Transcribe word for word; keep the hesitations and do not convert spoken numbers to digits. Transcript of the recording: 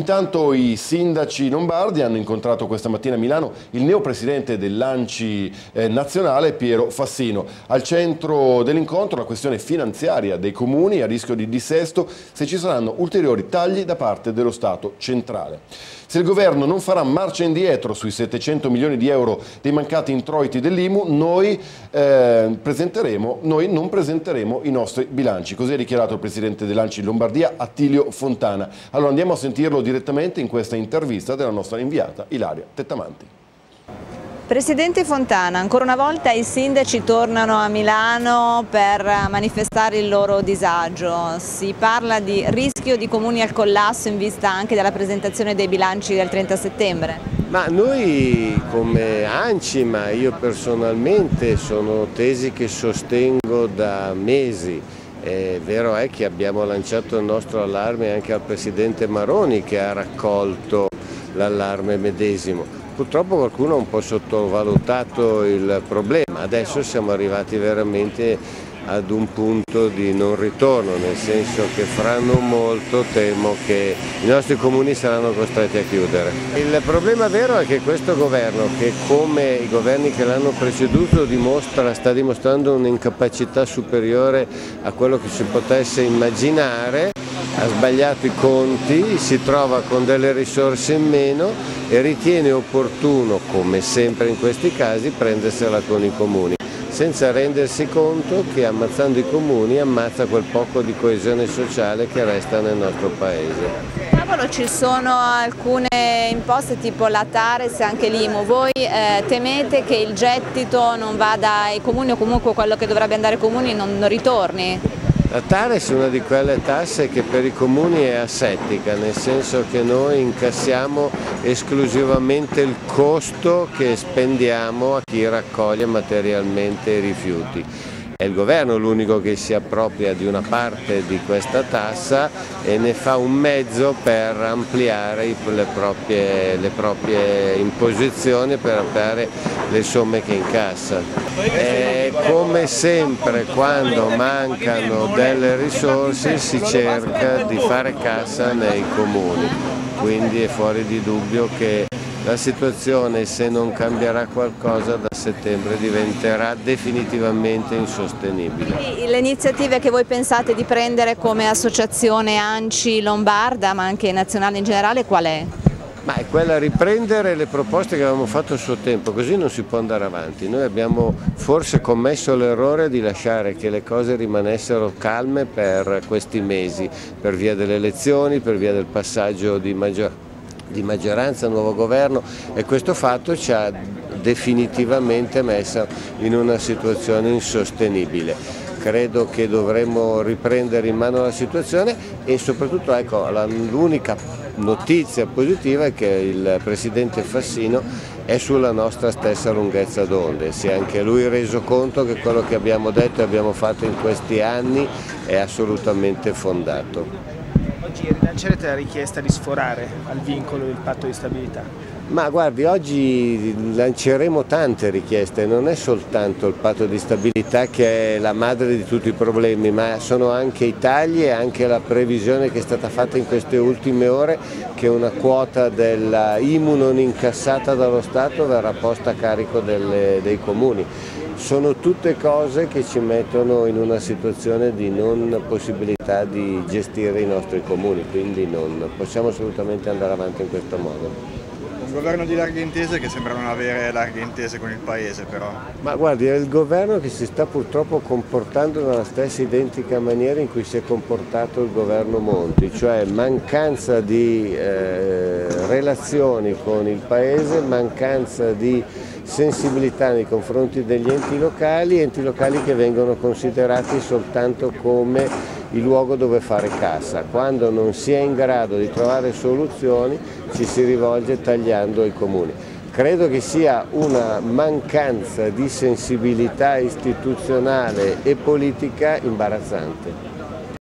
intanto i sindaci lombardi hanno incontrato questa mattina a Milano il neopresidente dell'Anci eh, nazionale Piero Fassino. Al centro dell'incontro la questione finanziaria dei comuni a rischio di dissesto se ci saranno ulteriori tagli da parte dello Stato centrale. Se il governo non farà marcia indietro sui settecento milioni di euro dei mancati introiti dell'I M U, noi, eh, presenteremo, noi non presenteremo i nostri bilanci. Così ha dichiarato il presidente dell'Anci in Lombardia, Attilio Fontana. Allora andiamo a sentirlo direttamente in questa intervista della nostra inviata Ilaria Tettamanti. Presidente Fontana, ancora una volta i sindaci tornano a Milano per manifestare il loro disagio. Si parla di rischio di comuni al collasso in vista anche della presentazione dei bilanci del trenta settembre. Ma noi come Anci, ma io personalmente, sono tesi che sostengo da mesi. È vero è che abbiamo lanciato il nostro allarme anche al Presidente Maroni, che ha raccolto l'allarme medesimo. Purtroppo qualcuno ha un po' sottovalutato il problema, adesso siamo arrivati veramente ad un punto di non ritorno, nel senso che fra non molto temo che i nostri comuni saranno costretti a chiudere. Il problema vero è che questo governo, che come i governi che l'hanno preceduto dimostra, sta dimostrando un'incapacità superiore a quello che si potesse immaginare, ha sbagliato i conti, si trova con delle risorse in meno e ritiene opportuno, come sempre in questi casi, prendersela con i comuni, senza rendersi conto che ammazzando i comuni ammazza quel poco di coesione sociale che resta nel nostro paese. Cavolo, ci sono alcune imposte tipo la Tares e anche l'I M U, voi eh, temete che il gettito non vada ai comuni o comunque quello che dovrebbe andare ai comuni non, non ritorni? La Tares è una di quelle tasse che per i comuni è asettica, nel senso che noi incassiamo esclusivamente il costo che spendiamo a chi raccoglie materialmente i rifiuti. È il governo l'unico che si appropria di una parte di questa tassa e ne fa un mezzo per ampliare le proprie, le proprie imposizioni, per ampliare le somme che incassa. E come sempre quando mancano delle risorse si cerca di fare cassa nei comuni, quindi è fuori di dubbio che la situazione, se non cambierà qualcosa, da settembre diventerà definitivamente insostenibile. Le iniziative che voi pensate di prendere come associazione Anci Lombarda, ma anche nazionale in generale, qual è? Ma è quella riprendere le proposte che avevamo fatto a suo tempo, così non si può andare avanti. Noi abbiamo forse commesso l'errore di lasciare che le cose rimanessero calme per questi mesi, per via delle elezioni, per via del passaggio di maggioranza. di maggioranza, nuovo governo, e questo fatto ci ha definitivamente messo in una situazione insostenibile. Credo che dovremmo riprendere in mano la situazione e soprattutto, ecco, l'unica notizia positiva è che il Presidente Fassino è sulla nostra stessa lunghezza d'onde, si è anche lui reso conto che quello che abbiamo detto e abbiamo fatto in questi anni è assolutamente fondato. Oggi rilancerete la richiesta di sforare al vincolo del patto di stabilità? Ma guardi, oggi lanceremo tante richieste, non è soltanto il patto di stabilità che è la madre di tutti i problemi, ma sono anche i tagli e anche la previsione che è stata fatta in queste ultime ore che una quota della I M U non incassata dallo Stato verrà posta a carico delle, dei comuni. Sono tutte cose che ci mettono in una situazione di non possibilità di gestire i nostri comuni, quindi non possiamo assolutamente andare avanti in questo modo. Un governo di larghe intese che sembra non avere larghe intese con il Paese però. Ma guardi, è il governo che si sta purtroppo comportando nella stessa identica maniera in cui si è comportato il governo Monti, cioè mancanza di eh, relazioni con il Paese, mancanza di sensibilità nei confronti degli enti locali, enti locali che vengono considerati soltanto come il luogo dove fare cassa. Quando non si è in grado di trovare soluzioni ci si rivolge tagliando i comuni. Credo che sia una mancanza di sensibilità istituzionale e politica imbarazzante.